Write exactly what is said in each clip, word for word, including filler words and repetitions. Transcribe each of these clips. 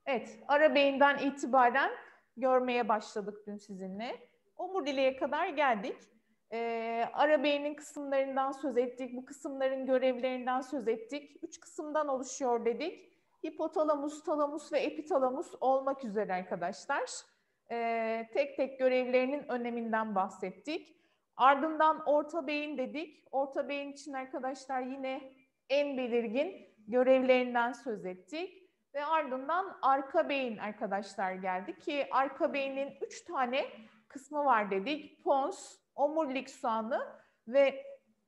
Evet, ara beyinden itibaren görmeye başladık dün sizinle. Omuriliğe kadar geldik. Ee, ara beynin kısımlarından söz ettik. Bu kısımların görevlerinden söz ettik. Üç kısımdan oluşuyor dedik. Hipotalamus, talamus ve epitalamus olmak üzere arkadaşlar. Ee, tek tek görevlerinin öneminden bahsettik. Ardından orta beyin dedik. Orta beyin için arkadaşlar yine en belirgin görevlerinden söz ettik. Ve ardından arka beyin arkadaşlar geldi ki arka beynin üç tane kısmı var dedik. Pons, omurilik soğanı ve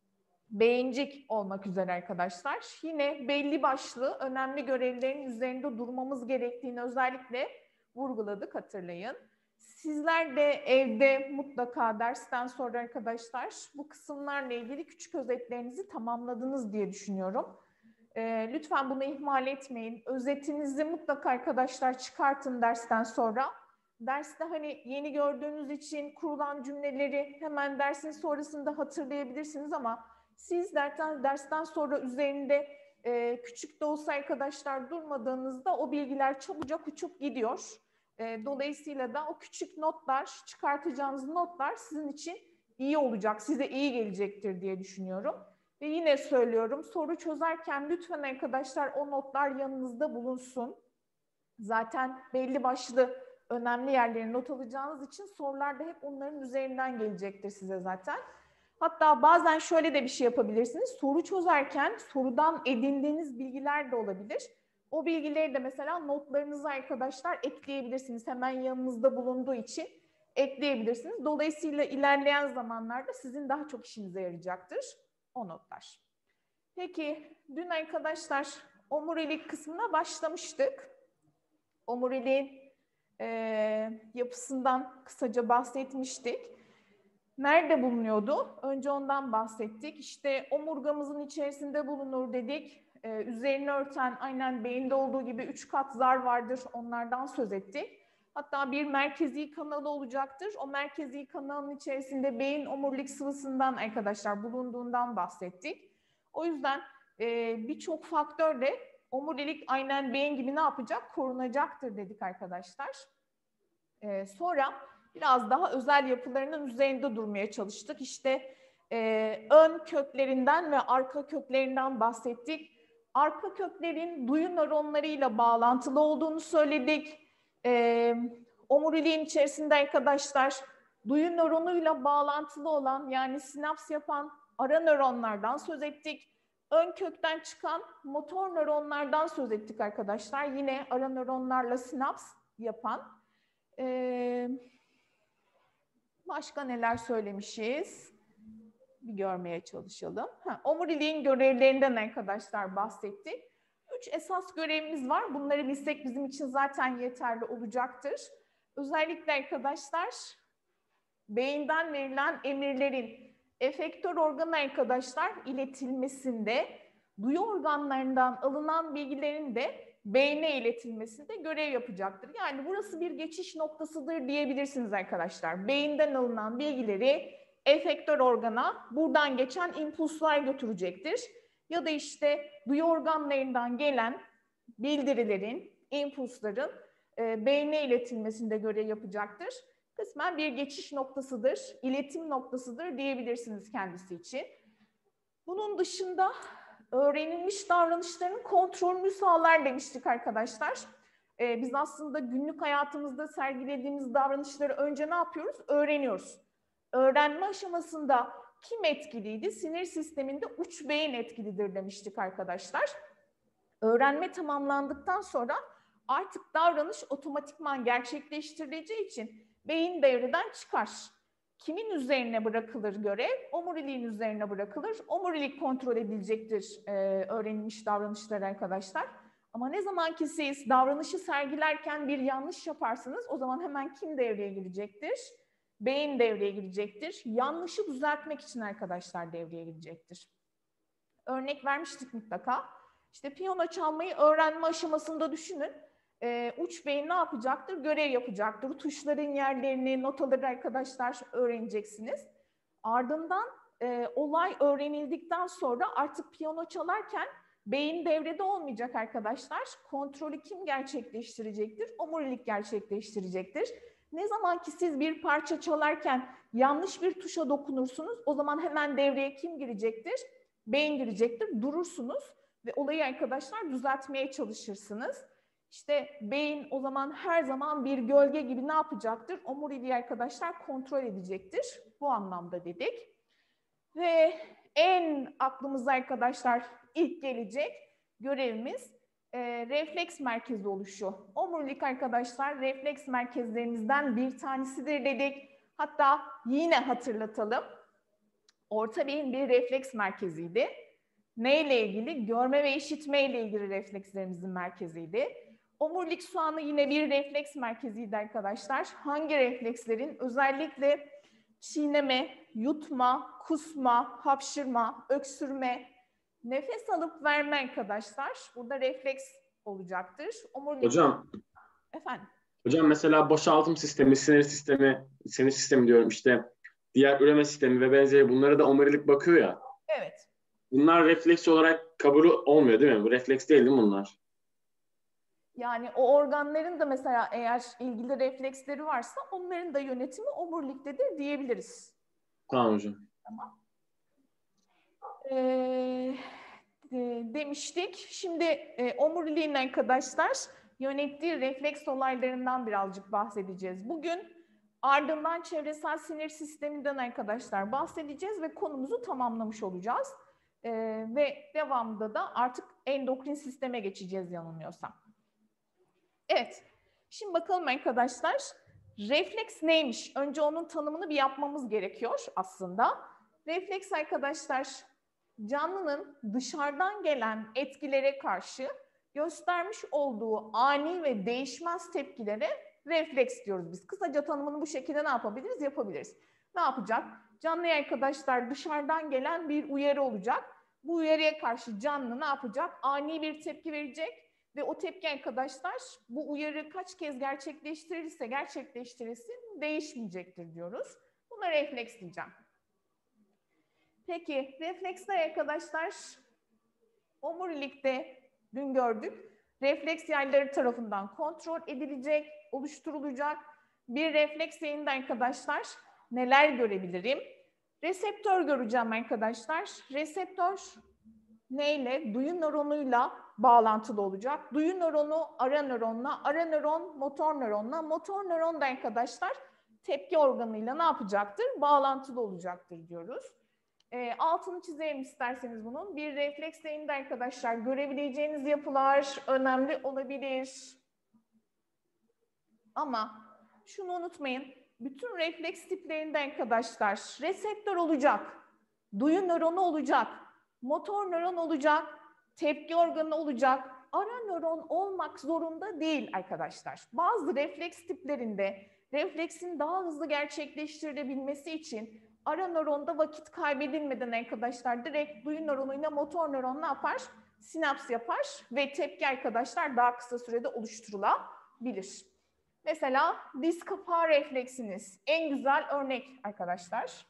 beyincik olmak üzere arkadaşlar. Yine belli başlı önemli görevlerin üzerinde durmamız gerektiğini özellikle vurguladık, hatırlayın. Sizler de evde mutlaka dersten sonra arkadaşlar bu kısımlarla ilgili küçük özetlerinizi tamamladınız diye düşünüyorum. E, lütfen bunu ihmal etmeyin. Özetinizi mutlaka arkadaşlar çıkartın dersten sonra. Derste hani yeni gördüğünüz için kurulan cümleleri hemen dersin sonrasında hatırlayabilirsiniz ama siz dersten, dersten sonra üzerinde e, küçük de olsa arkadaşlar durmadığınızda o bilgiler çabucak uçup gidiyor. E, dolayısıyla da o küçük notlar, çıkartacağınız notlar sizin için iyi olacak, size iyi gelecektir diye düşünüyorum. Ve yine söylüyorum, soru çözerken lütfen arkadaşlar o notlar yanınızda bulunsun. Zaten belli başlı önemli yerleri not alacağınız için sorular da hep onların üzerinden gelecektir size zaten. Hatta bazen şöyle de bir şey yapabilirsiniz. Soru çözerken sorudan edindiğiniz bilgiler de olabilir. O bilgileri de mesela notlarınıza arkadaşlar ekleyebilirsiniz. Hemen yanınızda bulunduğu için ekleyebilirsiniz. Dolayısıyla ilerleyen zamanlarda sizin daha çok işinize yarayacaktır o notlar. Peki dün arkadaşlar omurilik kısmına başlamıştık. Omuriliğin e, yapısından kısaca bahsetmiştik. Nerede bulunuyordu? Önce ondan bahsettik. İşte omurgamızın içerisinde bulunur dedik. Ee, üzerini örten aynen beyinde olduğu gibi üç kat zar vardır. Onlardan söz ettik. Hatta bir merkezi kanalı olacaktır. O merkezi kanalın içerisinde beyin omurilik sıvısından arkadaşlar bulunduğundan bahsettik. O yüzden e, birçok faktör de omurilik aynen beyin gibi ne yapacak? Korunacaktır dedik arkadaşlar. Ee, sonra biraz daha özel yapılarının üzerinde durmaya çalıştık. İşte e, ön köklerinden ve arka köklerinden bahsettik. Arka köklerin duyu nöronlarıyla bağlantılı olduğunu söyledik. E, omuriliğin içerisinde arkadaşlar duyu nöronuyla bağlantılı olan yani sinaps yapan ara nöronlardan söz ettik. Ön kökten çıkan motor nöronlardan söz ettik arkadaşlar. Yine ara nöronlarla sinaps yapan. Ee, başka neler söylemişiz? Bir görmeye çalışalım. Ha, omuriliğin görevlerinden arkadaşlar bahsettik. Üç esas görevimiz var. Bunları bilsek bizim için zaten yeterli olacaktır. Özellikle arkadaşlar beyinden verilen emirlerin efektör organı arkadaşlar iletilmesinde, duyu organlarından alınan bilgilerin de beyne iletilmesinde görev yapacaktır. Yani burası bir geçiş noktasıdır diyebilirsiniz arkadaşlar. Beyinden alınan bilgileri efektör organa buradan geçen impulslar götürecektir. Ya da işte duyu organlarından gelen bildirilerin, impulsların e, beyne iletilmesinde görev yapacaktır. Kısmen bir geçiş noktasıdır, iletim noktasıdır diyebilirsiniz kendisi için. Bunun dışında öğrenilmiş davranışların kontrolünü sağlar demiştik arkadaşlar. Ee, biz aslında günlük hayatımızda sergilediğimiz davranışları önce ne yapıyoruz? Öğreniyoruz. Öğrenme aşamasında kim etkiliydi? Sinir sisteminde uç beyin etkilidir demiştik arkadaşlar. Öğrenme tamamlandıktan sonra artık davranış otomatikman gerçekleştirileceği için beyin devreden çıkar. Kimin üzerine bırakılır görev? Omuriliğin üzerine bırakılır. Omurilik kontrol edilecektir e, öğrenilmiş davranışlar arkadaşlar. Ama ne zaman ki siz davranışı sergilerken bir yanlış yaparsınız, o zaman hemen kim devreye girecektir? Beyin devreye girecektir. Yanlışı düzeltmek için arkadaşlar devreye girecektir. Örnek vermiştik mutlaka. İşte piyano çalmayı öğrenme aşamasında düşünün. Ee, uç beyin ne yapacaktır? Görev yapacaktır. Tuşların yerlerini, notaları arkadaşlar öğreneceksiniz. Ardından e, olay öğrenildikten sonra artık piyano çalarken Beyin devrede olmayacak arkadaşlar. Kontrolü kim gerçekleştirecektir? Omurilik gerçekleştirecektir. Ne zaman ki siz bir parça çalarken yanlış bir tuşa dokunursunuz, o zaman hemen devreye kim girecektir? Beyin girecektir. Durursunuz ve olayı arkadaşlar düzeltmeye çalışırsınız. İşte beyin o zaman her zaman bir gölge gibi ne yapacaktır? Omuriliği arkadaşlar kontrol edecektir. Bu anlamda dedik. Ve en aklımıza arkadaşlar ilk gelecek görevimiz e, refleks merkezi oluşu. Omurilik arkadaşlar refleks merkezlerimizden bir tanesidir dedik. Hatta yine hatırlatalım. Orta beyin bir refleks merkeziydi. Neyle ilgili? Görme ve işitme ile ilgili reflekslerimizin merkeziydi. Omurilik soğanı yine bir refleks merkeziydi arkadaşlar. Hangi reflekslerin? Özellikle çiğneme, yutma, kusma, hapşırma, öksürme, nefes alıp verme arkadaşlar. Burada refleks olacaktır. Omurilik... Hocam. Efendim? Hocam mesela boşaltım sistemi, sinir sistemi, sinir sistemi diyorum işte, diğer üreme sistemi ve benzeri, bunlara da omurilik bakıyor ya. Evet. Bunlar refleks olarak kabul olmuyor değil mi? Bu refleks değil değil mi bunlar? Yani o organların da mesela eğer ilgili refleksleri varsa onların da yönetimi omuriliktedir diyebiliriz. Tamam hocam. Tamam. Ee, de, demiştik. Şimdi e, omuriliğin arkadaşlar yönettiği refleks olaylarından birazcık bahsedeceğiz. Bugün ardından çevresel sinir sisteminden arkadaşlar bahsedeceğiz ve konumuzu tamamlamış olacağız. Ee, ve devamında da artık endokrin sisteme geçeceğiz yanılmıyorsam. Evet, şimdi bakalım arkadaşlar, refleks neymiş? Önce onun tanımını bir yapmamız gerekiyor aslında. Refleks arkadaşlar, canlının dışarıdan gelen etkilere karşı göstermiş olduğu ani ve değişmez tepkilere refleks diyoruz biz. Kısaca tanımını bu şekilde ne yapabiliriz? Yapabiliriz. Ne yapacak? Canlıya arkadaşlar dışarıdan gelen bir uyarı olacak. Bu uyarıya karşı canlı ne yapacak? Ani bir tepki verecek. Ve o tepki arkadaşlar bu uyarı kaç kez gerçekleştirilirse gerçekleştirilsin değişmeyecektir diyoruz. Buna refleks diyeceğim. Peki refleksler arkadaşlar omurilikte dün gördük. Refleks yayları tarafından kontrol edilecek, oluşturulacak. Bir refleks yayında arkadaşlar neler görebilirim? Reseptör göreceğim arkadaşlar. Reseptör neyle? Duyu nöronuyla bağlantılı olacak. Duyu nöronu ara nöronla, ara nöron motor nöronla, motor nöron da arkadaşlar tepki organıyla ne yapacaktır? Bağlantılı olacaktır diyoruz. E, altını çizelim isterseniz bunun. Bir refleks yayında arkadaşlar görebileceğiniz yapılar önemli olabilir. Ama şunu unutmayın. Bütün refleks tiplerinde arkadaşlar reseptör olacak, duyu nöronu olacak, motor nöron olacak, tepki organı olacak. Ara nöron olmak zorunda değil arkadaşlar. Bazı refleks tiplerinde refleksin daha hızlı gerçekleştirilebilmesi için ara nöronda vakit kaybedilmeden arkadaşlar direkt duyu nöronuyla motor nöron ne yapar? Sinaps yapar ve tepki arkadaşlar daha kısa sürede oluşturulabilir. Mesela diz kapağı refleksiniz en güzel örnek arkadaşlar.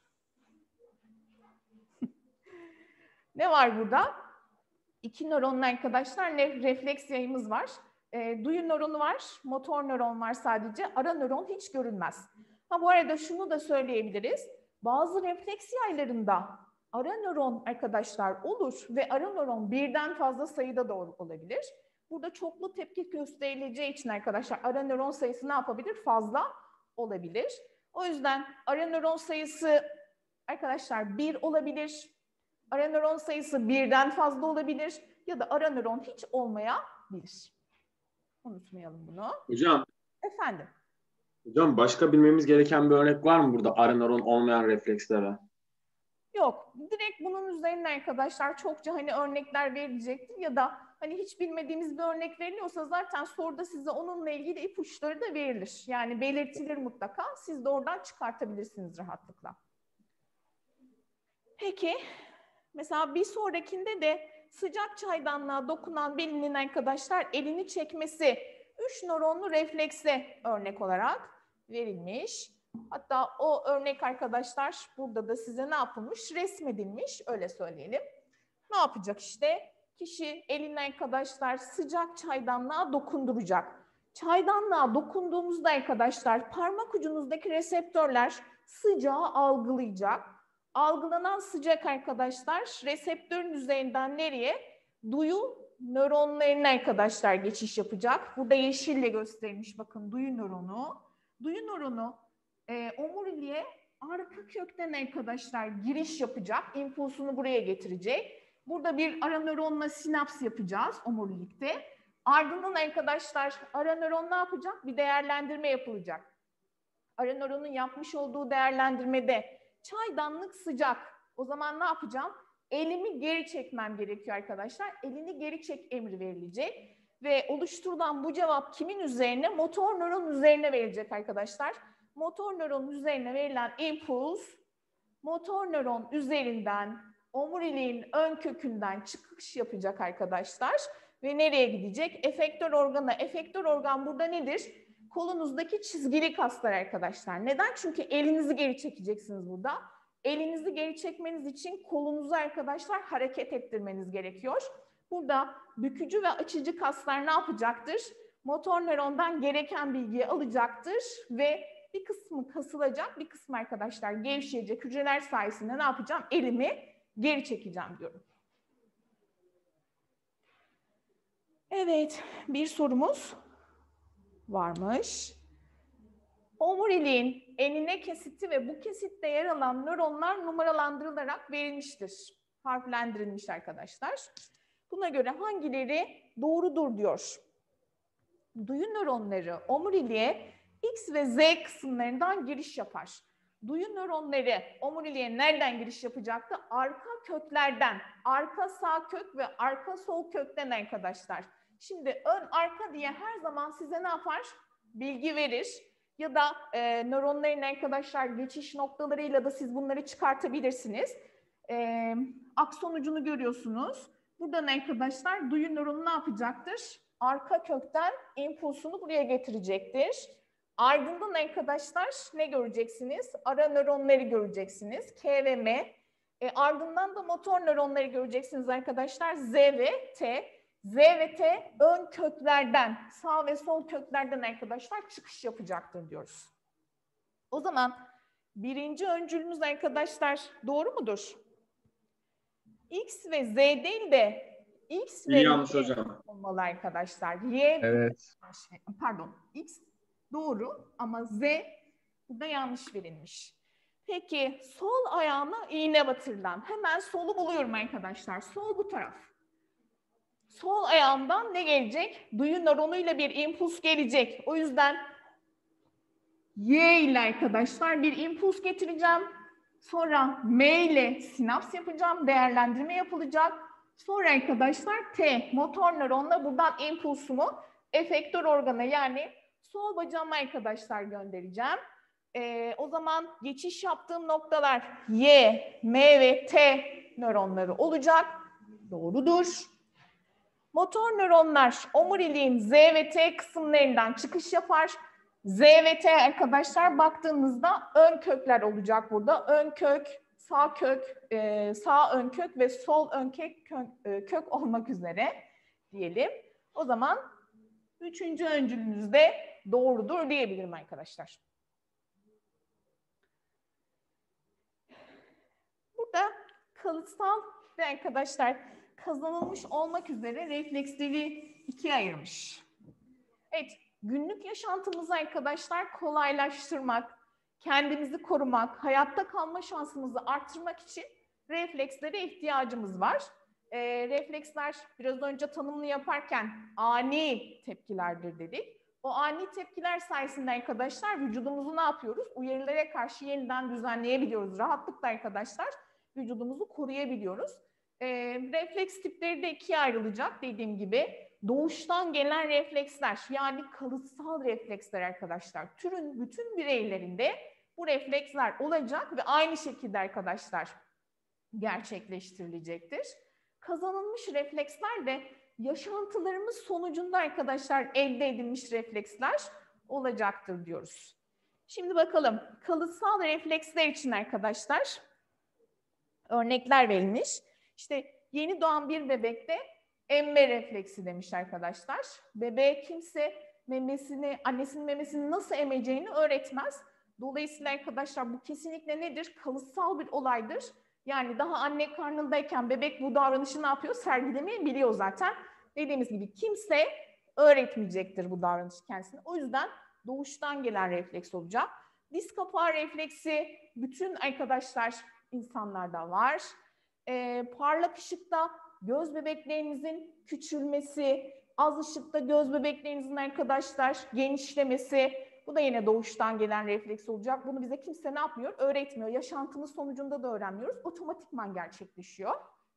Ne var burada? İki nöronlu arkadaşlar refleks yayımız var. E, duyu nöronu var, motor nöron var sadece. Ara nöron hiç görünmez. Ha bu arada şunu da söyleyebiliriz. Bazı refleks yaylarında ara nöron arkadaşlar olur ve ara nöron birden fazla sayıda da olabilir. Burada çoklu tepki gösterileceği için arkadaşlar ara nöron sayısı ne yapabilir? Fazla olabilir. O yüzden ara nöron sayısı arkadaşlar bir olabilir. Ara nöron sayısı birden fazla olabilir ya da ara nöron hiç olmayabilir. Unutmayalım bunu. Hocam. Efendim. Hocam başka bilmemiz gereken bir örnek var mı burada ara nöron olmayan reflekslere? Yok. Direkt bunun üzerine arkadaşlar çokça hani örnekler verilecektir ya da hani hiç bilmediğimiz bir örnek veriliyorsa zaten soruda size onunla ilgili ipuçları da verilir. Yani belirtilir mutlaka. Siz de oradan çıkartabilirsiniz rahatlıkla. Peki. Mesela bir sonrakinde de sıcak çaydanlığa dokunan birinin arkadaşlar elini çekmesi üç nöronlu reflekse örnek olarak verilmiş. Hatta o örnek arkadaşlar burada da size ne yapılmış? Resmedilmiş, öyle söyleyelim. Ne yapacak işte? kişi eline arkadaşlar sıcak çaydanlığa dokunduracak. Çaydanlığa dokunduğumuzda arkadaşlar parmak ucunuzdaki reseptörler sıcağı algılayacak. Algılanan sıcak arkadaşlar reseptörün üzerinden nereye? Duyu nöronlarına arkadaşlar geçiş yapacak. Burada yeşille gösterilmiş bakın duyu nöronu. Duyu nöronu e, omuriliğe arka kökten arkadaşlar giriş yapacak. İmpulsunu buraya getirecek. Burada bir ara nöronla sinaps yapacağız omurilikte. Ardından arkadaşlar ara nöron ne yapacak? Bir değerlendirme yapılacak. Ara nöronun yapmış olduğu değerlendirmede çaydanlık sıcak. O zaman ne yapacağım? Elimi geri çekmem gerekiyor arkadaşlar. Elini geri çek emri verilecek. Ve oluşturulan bu cevap kimin üzerine? Motor nöron üzerine verilecek arkadaşlar. Motor nöron üzerine verilen impuls, motor nöron üzerinden omuriliğin ön kökünden çıkış yapacak arkadaşlar. Ve nereye gidecek? Efektör organa. Efektör organ burada nedir? Kolunuzdaki çizgili kaslar arkadaşlar. Neden? Çünkü elinizi geri çekeceksiniz burada. Elinizi geri çekmeniz için kolunuzu arkadaşlar hareket ettirmeniz gerekiyor. Burada bükücü ve açıcı kaslar ne yapacaktır? Motor nörondan gereken bilgiyi alacaktır ve bir kısmı kasılacak, bir kısmı arkadaşlar gevşeyecek hücreler sayesinde ne yapacağım? Elimi geri çekeceğim diyorum. Evet, bir sorumuz varmış. Omuriliğin enine kesiti ve bu kesitte yer alan nöronlar numaralandırılarak verilmiştir. Harflendirilmiş arkadaşlar. Buna göre hangileri doğrudur diyor. Duyu nöronları omuriliğe X ve Z kısımlarından giriş yapar. Duyu nöronları omuriliğe nereden giriş yapacaktı? Arka köklerden. Arka sağ kök ve arka sol kökten arkadaşlar. Şimdi ön arka diye her zaman size ne yapar? Bilgi verir. Ya da e, nöronların arkadaşlar geçiş noktalarıyla da siz bunları çıkartabilirsiniz. E, akson ucunu görüyorsunuz. Buradan arkadaşlar duyu nöronu ne yapacaktır? Arka kökten impulsunu buraya getirecektir. Ardından arkadaşlar ne göreceksiniz? Ara nöronları göreceksiniz. K ve M. E, ardından da motor nöronları göreceksiniz arkadaşlar. Z ve T. Z ve T ön köklerden, sağ ve sol köklerden arkadaşlar çıkış yapacaktır diyoruz. O zaman birinci öncülümüz arkadaşlar doğru mudur? X ve Z değil de X ve yanlış Y hocam olmalı arkadaşlar. Y, Evet. pardon, X doğru ama Z burada yanlış verilmiş. Peki sol ayağına iğne batırılan. Hemen solu buluyorum arkadaşlar. Sol bu taraf. Sol ayağımdan ne gelecek? Duyu nöronuyla bir impuls gelecek. O yüzden Y ile arkadaşlar bir impuls getireceğim. Sonra M ile sinaps yapacağım. Değerlendirme yapılacak. Sonra arkadaşlar T, motor nöronla buradan impulsumu efektör organa yani sol bacağıma arkadaşlar göndereceğim. Ee, o zaman geçiş yaptığım noktalar Y, M ve T nöronları olacak. Doğrudur. Motor nöronlar omuriliğin Z ve T kısımlarından çıkış yapar. Z ve T arkadaşlar baktığınızda ön kökler olacak burada. Ön kök, sağ kök, e, sağ ön kök ve sol ön kök, kök, e, kök olmak üzere diyelim. O zaman üçüncü öncülümüz de doğrudur diyebilirim arkadaşlar. Burada kalıtsal ve arkadaşlar kazanılmış olmak üzere refleksleri ikiye ayırmış. Evet, günlük yaşantımızı arkadaşlar kolaylaştırmak, kendimizi korumak, hayatta kalma şansımızı arttırmak için reflekslere ihtiyacımız var. E, refleksler biraz önce tanımını yaparken ani tepkilerdir dedik. O ani tepkiler sayesinde arkadaşlar vücudumuzu ne yapıyoruz? Uyarılara karşı yeniden düzenleyebiliyoruz. Rahatlıkla arkadaşlar vücudumuzu koruyabiliyoruz. E, refleks tipleri de ikiye ayrılacak dediğim gibi. Doğuştan gelen refleksler yani kalıtsal refleksler arkadaşlar. Türün bütün bireylerinde bu refleksler olacak ve aynı şekilde arkadaşlar gerçekleştirilecektir. Kazanılmış refleksler de yaşantılarımız sonucunda arkadaşlar elde edilmiş refleksler olacaktır diyoruz. Şimdi bakalım kalıtsal refleksler için arkadaşlar örnekler verilmiş. İşte yeni doğan bir bebekte emme refleksi demiş arkadaşlar. Bebeğe kimse memesini, annesinin memesini nasıl emeceğini öğretmez. Dolayısıyla arkadaşlar bu kesinlikle nedir? Kalıtsal bir olaydır. Yani daha anne karnındayken bebek bu davranışı ne yapıyor? Sergilemeyi biliyor zaten. Dediğimiz gibi kimse öğretmeyecektir bu davranışı kendisine. O yüzden doğuştan gelen refleks olacak. Diz kapağı refleksi bütün arkadaşlar insanlarda var. Ee, parlak ışıkta göz bebeklerinizin küçülmesi, az ışıkta göz bebeklerinizin arkadaşlar genişlemesi, bu da yine doğuştan gelen refleks olacak. Bunu bize kimse ne yapmıyor? Öğretmiyor. Yaşantımız sonucunda da öğrenmiyoruz. Otomatikman gerçekleşiyor.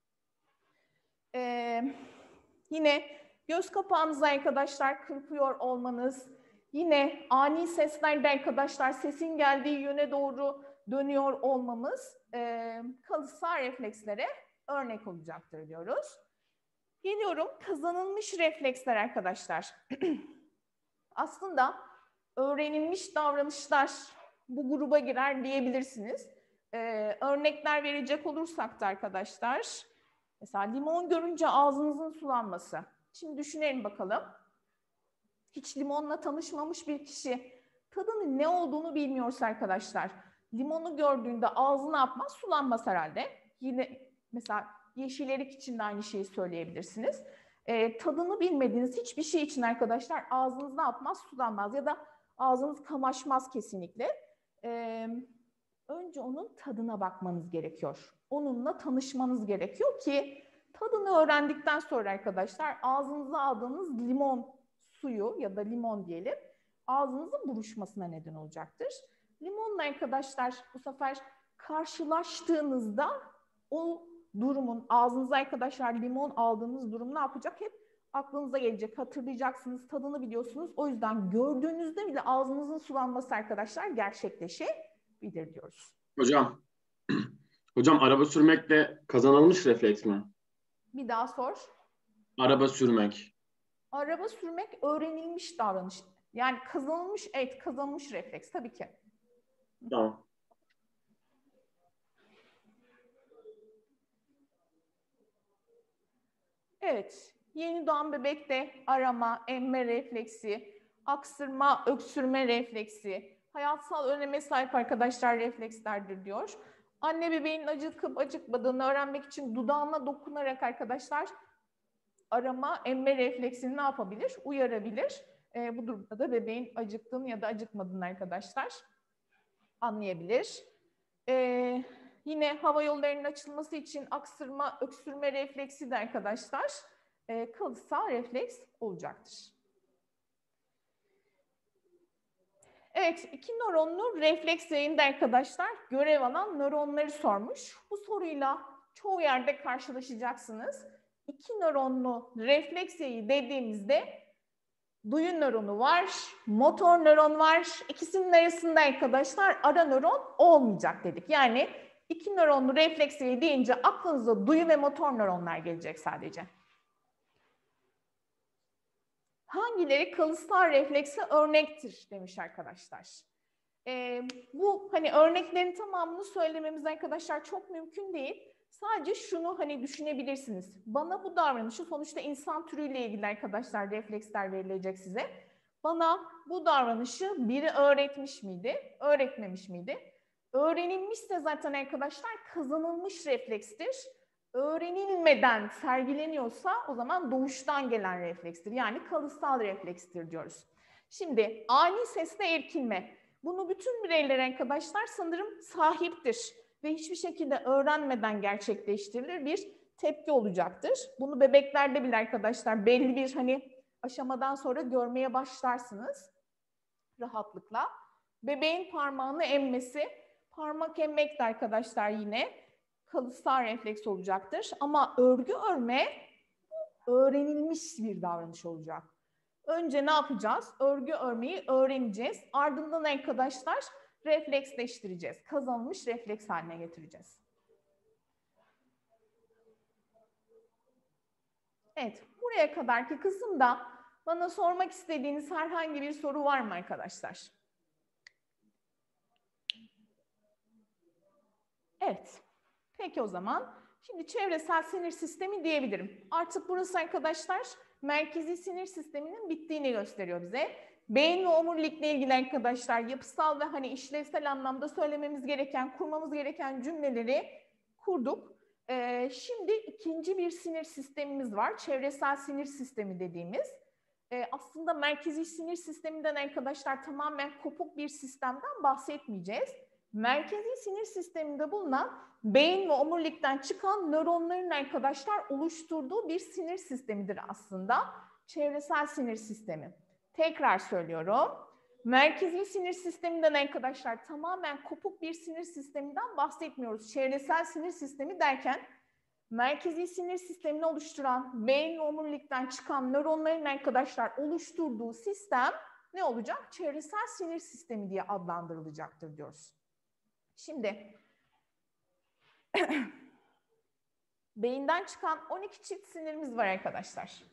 Ee, yine göz kapağınızı arkadaşlar kırpıyor olmanız, yine ani seslerde arkadaşlar sesin geldiği yöne doğru dönüyor olmamız e, kalıtsal reflekslere örnek olacaktır diyoruz. Geliyorum kazanılmış refleksler arkadaşlar. Aslında öğrenilmiş davranışlar bu gruba girer diyebilirsiniz. Ee, örnekler verecek olursak da arkadaşlar, mesela limon görünce ağzınızın sulanması. Şimdi düşünelim bakalım. Hiç limonla tanışmamış bir kişi tadının ne olduğunu bilmiyorsa arkadaşlar, limonu gördüğünde ağzı ne yapmaz? Sulanmaz herhalde. Yine mesela yeşil erik için de aynı şeyi söyleyebilirsiniz. E, tadını bilmediğiniz hiçbir şey için arkadaşlar ağzınız ne yapmaz? Sulanmaz ya da ağzınız kamaşmaz kesinlikle. E, önce onun tadına bakmanız gerekiyor. Onunla tanışmanız gerekiyor ki tadını öğrendikten sonra arkadaşlar ağzınıza aldığınız limon suyu ya da limon diyelim ağzınızın buruşmasına neden olacaktır. Limonla arkadaşlar bu sefer karşılaştığınızda o durumun, ağzınıza arkadaşlar limon aldığınız durum ne yapacak? Hep aklınıza gelecek, hatırlayacaksınız, tadını biliyorsunuz. O yüzden gördüğünüzde bile ağzınızın sulanması arkadaşlar gerçekleşebilir diyoruz. Hocam, hocam araba sürmekle kazanılmış refleks mi? Bir daha sor. Araba sürmek. Araba sürmek öğrenilmiş davranış. Yani kazanılmış, evet kazanılmış refleks tabii ki. Tamam. Evet, yeni doğan bebekte arama, emme refleksi, aksırma, öksürme refleksi, hayatsal öneme sahip arkadaşlar reflekslerdir diyor. Anne bebeğin acıkıp acıkmadığını öğrenmek için dudağına dokunarak arkadaşlar arama, emme refleksini ne yapabilir? Uyarabilir. E, bu durumda da bebeğin acıktığını ya da acıkmadığını arkadaşlar anlayabilir. E, yine hava yollarının açılması için aksırma, öksürme refleksi de arkadaşlar e, kalıtsal refleks olacaktır. Evet, iki nöronlu refleks yayında arkadaşlar görev alan nöronları sormuş. Bu soruyla çoğu yerde karşılaşacaksınız. İki nöronlu refleks yayı dediğimizde duyu nöronu var, motor nöron var. İkisinin arasında arkadaşlar ara nöron olmayacak dedik. Yani iki nöronlu refleks yayı deyince aklınıza duyu ve motor nöronlar gelecek sadece. Hangileri kalıtsal reflekse örnektir demiş arkadaşlar. Ee, bu hani örneklerin tamamını söylememiz arkadaşlar çok mümkün değil. Sadece şunu hani düşünebilirsiniz. Bana bu davranışı sonuçta insan türüyle ilgili arkadaşlar refleksler verilecek size. Bana bu davranışı biri öğretmiş miydi, öğretmemiş miydi? Öğrenilmişse zaten arkadaşlar kazanılmış reflekstir. Öğrenilmeden sergileniyorsa o zaman doğuştan gelen reflekstir. Yani kalıtsal reflekstir diyoruz. Şimdi ani sesle irkilme. Bunu bütün bireyler arkadaşlar sanırım sahiptir ve hiçbir şekilde öğrenmeden gerçekleştirilir bir tepki olacaktır. Bunu bebeklerde bile arkadaşlar belli bir hani aşamadan sonra görmeye başlarsınız rahatlıkla. Bebeğin parmağını emmesi, parmak emmek de arkadaşlar yine kalıtsal refleks olacaktır. Ama örgü örme öğrenilmiş bir davranış olacak. Önce ne yapacağız? Örgü örmeyi öğreneceğiz. Ardından arkadaşlar refleksleştireceğiz. Kazanılmış refleks haline getireceğiz. Evet, buraya kadarki kısımda bana sormak istediğiniz herhangi bir soru var mı arkadaşlar? Evet. Peki o zaman Şimdi çevresel sinir sistemi diyebilirim. Artık burası arkadaşlar merkezi sinir sisteminin bittiğini gösteriyor bize. Beyin ve omurilikle ilgili arkadaşlar yapısal ve hani işlevsel anlamda söylememiz gereken, kurmamız gereken cümleleri kurduk. Ee, şimdi ikinci bir sinir sistemimiz var. Çevresel sinir sistemi dediğimiz. Ee, aslında merkezi sinir sisteminden arkadaşlar tamamen kopuk bir sistemden bahsetmeyeceğiz. Merkezi sinir sisteminde bulunan beyin ve omurilikten çıkan nöronların arkadaşlar oluşturduğu bir sinir sistemidir aslında. Çevresel sinir sistemi. Tekrar söylüyorum. Merkezi sinir sisteminden arkadaşlar tamamen kopuk bir sinir sisteminden bahsetmiyoruz. Çevresel sinir sistemi derken merkezi sinir sistemini oluşturan beyin ve omurilikten çıkan nöronların arkadaşlar oluşturduğu sistem ne olacak? Çevresel sinir sistemi diye adlandırılacaktır diyoruz. Şimdi beyinden çıkan on iki çift sinirimiz var arkadaşlar.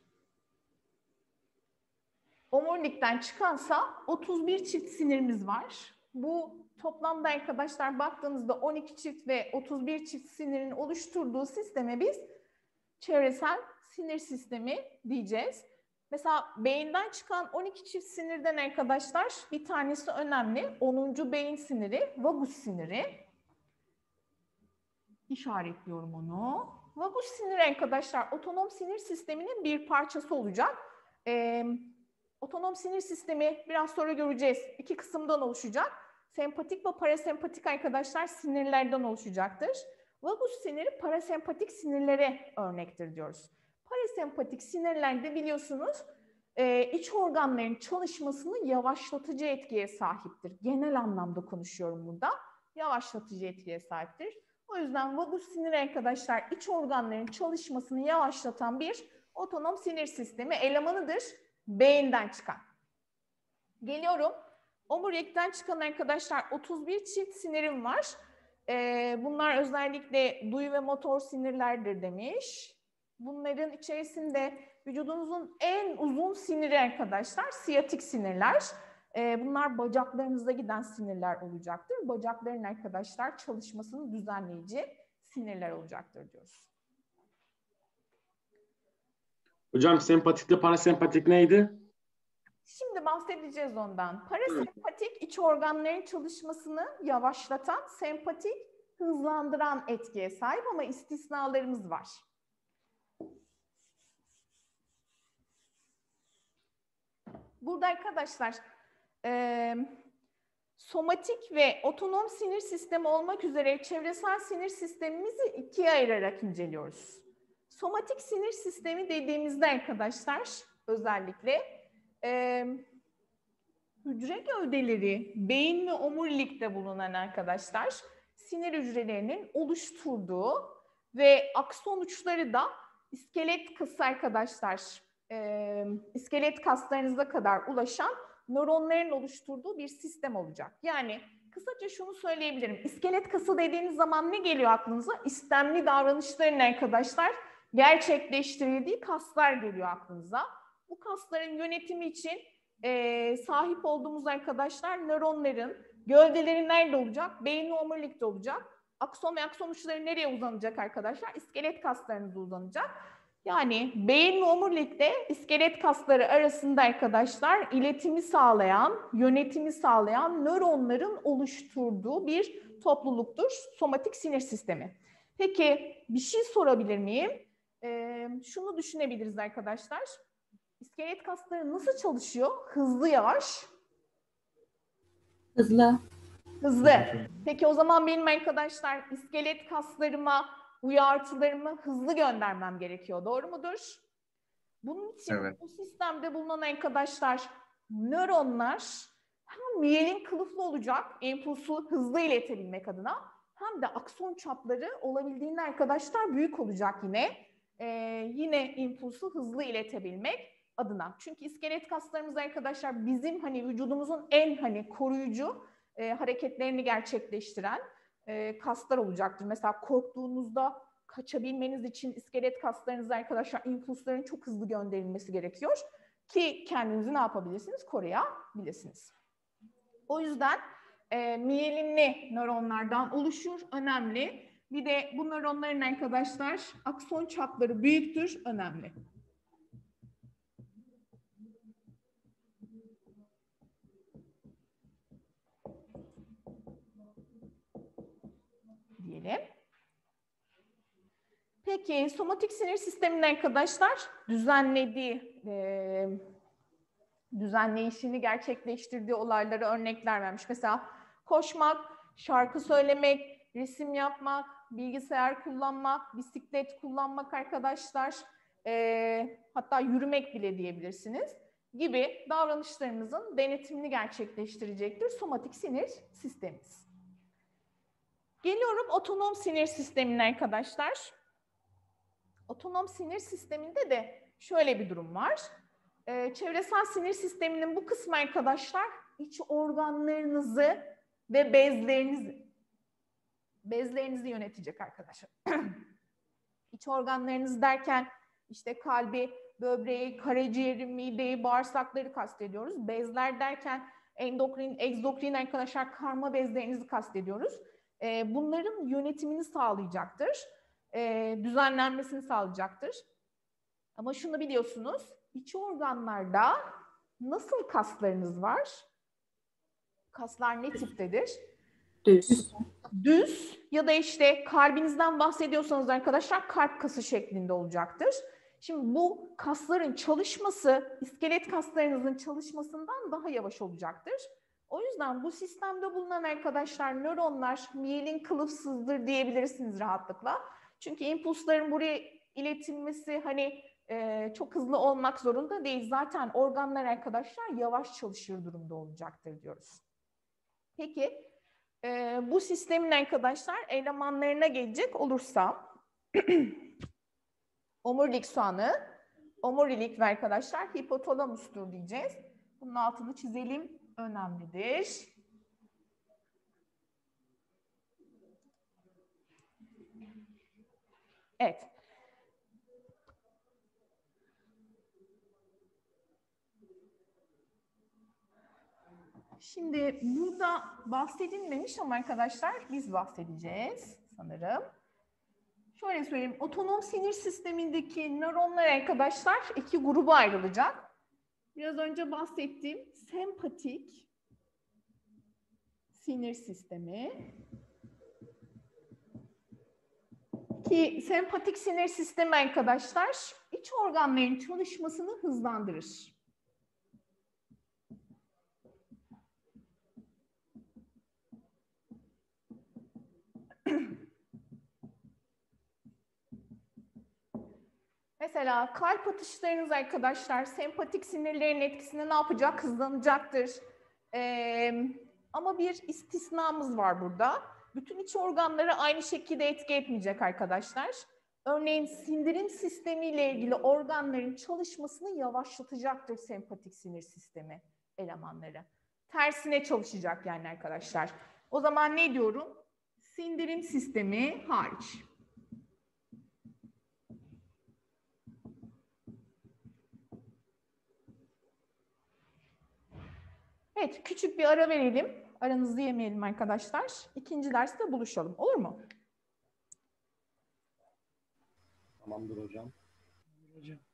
Omurilikten çıkansa otuz bir çift sinirimiz var. Bu toplamda arkadaşlar baktığınızda on iki çift ve otuz bir çift sinirin oluşturduğu sisteme biz çevresel sinir sistemi diyeceğiz. Mesela beyinden çıkan on iki çift sinirden arkadaşlar bir tanesi önemli. onuncu beyin siniri, vagus siniri. İşaretliyorum onu. Vagus siniri arkadaşlar otonom sinir sisteminin bir parçası olacak. Ee, otonom sinir sistemi biraz sonra göreceğiz. İki kısımdan oluşacak. Sempatik ve parasempatik arkadaşlar sinirlerden oluşacaktır. Vagus siniri parasempatik sinirlere örnektir diyoruz. Parasempatik sinirlerde biliyorsunuz e, iç organların çalışmasını yavaşlatıcı etkiye sahiptir. Genel anlamda konuşuyorum burada. Yavaşlatıcı etkiye sahiptir. O yüzden vagus siniri arkadaşlar iç organların çalışmasını yavaşlatan bir otonom sinir sistemi elemanıdır. Beyinden çıkan. Geliyorum. Omurilikten çıkan arkadaşlar otuz bir çift sinirim var. Ee, bunlar özellikle duyu ve motor sinirlerdir demiş. Bunların içerisinde vücudunuzun en uzun siniri arkadaşlar siyatik sinirler. Ee, bunlar bacaklarınıza giden sinirler olacaktır. Bacakların arkadaşlar çalışmasını düzenleyici sinirler olacaktır diyoruz. Hocam sempatikle parasempatik neydi? Şimdi bahsedeceğiz ondan. Parasempatik iç organların çalışmasını yavaşlatan, sempatik hızlandıran etkiye sahip ama istisnalarımız var. Burada arkadaşlar e, somatik ve otonom sinir sistemi olmak üzere çevresel sinir sistemimizi ikiye ayırarak inceliyoruz. Somatik sinir sistemi dediğimizde arkadaşlar özellikle e, hücre gövdeleri beyin ve omurilikte bulunan arkadaşlar sinir hücrelerinin oluşturduğu ve akson uçları da iskelet kası arkadaşlar e, iskelet kaslarınıza kadar ulaşan nöronların oluşturduğu bir sistem olacak. Yani kısaca şunu söyleyebilirim. İskelet kası dediğiniz zaman ne geliyor aklınıza? İstemli davranışların arkadaşlar gerçekleştirildiği kaslar geliyor aklınıza. Bu kasların yönetimi için e, sahip olduğumuz arkadaşlar nöronların gövdeleri nerede olacak? Beyin ve omurilikte olacak. Akson ve akson uçları nereye uzanacak arkadaşlar? İskelet kaslarınıza uzanacak. Yani beyin ve omurilikte iskelet kasları arasında arkadaşlar iletimi sağlayan, yönetimi sağlayan nöronların oluşturduğu bir topluluktur somatik sinir sistemi. Peki bir şey sorabilir miyim? Ee, şunu düşünebiliriz arkadaşlar. İskelet kasları nasıl çalışıyor? Hızlı, yavaş? Hızlı. Hızlı. Peki o zaman benim arkadaşlar iskelet kaslarıma uyartılarımı hızlı göndermem gerekiyor. Doğru mudur? Bunun için evet. Bu sistemde bulunan arkadaşlar nöronlar hem miyelin kılıflı olacak, impulsu hızlı iletebilmek adına hem de akson çapları olabildiğinde arkadaşlar büyük olacak yine. Ee, yine impulsu hızlı iletebilmek adına. Çünkü iskelet kaslarımız arkadaşlar bizim hani vücudumuzun en hani koruyucu e, hareketlerini gerçekleştiren e, kaslar olacaktır. Mesela korktuğunuzda kaçabilmeniz için iskelet kaslarınızda arkadaşlar impulsların çok hızlı gönderilmesi gerekiyor ki kendinizi ne yapabilirsiniz? Koruyabilirsiniz. O yüzden e, miyelinli nöronlardan oluşur. Önemli. Bir de bu nöronların arkadaşlar akson çapları büyüktür, önemli. Diyelim. Peki somatik sinir sisteminin arkadaşlar düzenlediği, e, düzenleyişini gerçekleştirdiği olaylara örnekler vermiş. Mesela koşmak, şarkı söylemek, resim yapmak, bilgisayar kullanmak, bisiklet kullanmak arkadaşlar, e, hatta yürümek bile diyebilirsiniz gibi davranışlarımızın denetimini gerçekleştirecektir somatik sinir sistemimiz. Geliyorum otonom sinir sistemine arkadaşlar. Otonom sinir sisteminde de şöyle bir durum var. Ee, çevresel sinir sisteminin bu kısmı arkadaşlar iç organlarınızı ve bezlerinizi bezlerinizi yönetecek arkadaşlar. İç organlarınız derken işte kalbi, böbreği, karaciğeri, mideyi, bağırsakları kastediyoruz. Bezler derken endokrin, egzokrin arkadaşlar karma bezlerinizi kastediyoruz. Ee, bunların yönetimini sağlayacaktır. Ee, düzenlenmesini sağlayacaktır. Ama şunu biliyorsunuz, iç organlarda nasıl kaslarınız var? Kaslar ne tiptedir? Düz. Düz ya da işte kalbinizden bahsediyorsanız arkadaşlar kalp kası şeklinde olacaktır. Şimdi bu kasların çalışması iskelet kaslarınızın çalışmasından daha yavaş olacaktır. O yüzden bu sistemde bulunan arkadaşlar nöronlar miyelin kılıfsızdır diyebilirsiniz rahatlıkla. Çünkü impulsların buraya iletilmesi hani e, çok hızlı olmak zorunda değil. Zaten organlar arkadaşlar yavaş çalışır durumda olacaktır diyoruz. Peki e, bu sistemin arkadaşlar elemanlarına gelecek olursam omurilik soğanı, omurilik ve arkadaşlar hipotalamustur diyeceğiz. Bunun altını çizelim. Önemlidir. Evet. Şimdi burada bahsedilmemiş ama arkadaşlar biz bahsedeceğiz sanırım. Şöyle söyleyeyim. Otonom sinir sistemindeki nöronlar arkadaşlar iki gruba ayrılacak. Biraz önce bahsettiğim sempatik sinir sistemi ki sempatik sinir sistemi arkadaşlar iç organların çalışmasını hızlandırır. Mesela kalp atışlarınız arkadaşlar sempatik sinirlerin etkisinde ne yapacak? Hızlanacaktır. Ee, ama bir istisnamız var burada. Bütün iç organları aynı şekilde etki etmeyecek arkadaşlar. Örneğin sindirim sistemiyle ilgili organların çalışmasını yavaşlatacaktır sempatik sinir sistemi elemanları. Tersine çalışacak yani arkadaşlar. O zaman ne diyorum? Sindirim sistemi hariç. Evet, küçük bir ara verelim. Aranızı yemeyelim arkadaşlar. İkinci derste buluşalım. Olur mu? Tamamdır hocam. Hocam.